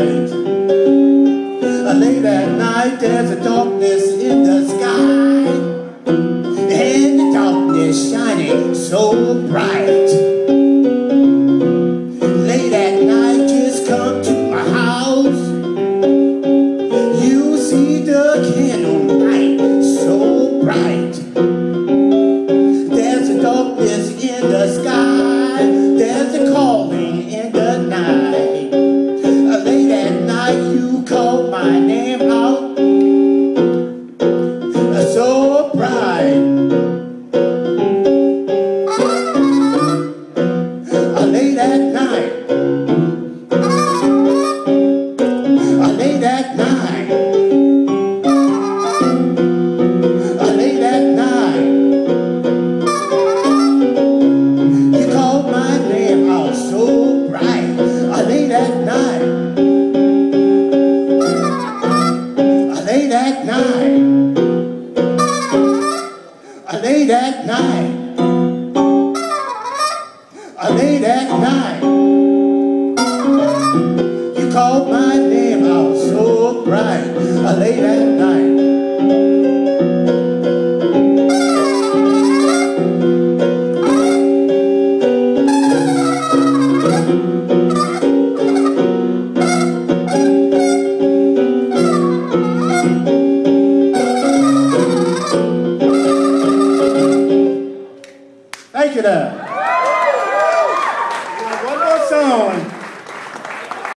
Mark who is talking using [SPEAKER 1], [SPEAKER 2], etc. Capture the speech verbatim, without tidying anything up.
[SPEAKER 1] bright. Late at night there's a darkness in the sky, and the darkness shining so bright. Late at night just come to my house, you see the candlelight so bright. There's a darkness in the sky, there's a calling in the night. Late at night you call my name out so bright. Late at night, late at night, late at night, you call my name out so bright. Late at night, late at night, late at night, late at night, you called my name out so bright. Late at night. Thank you there. One more song.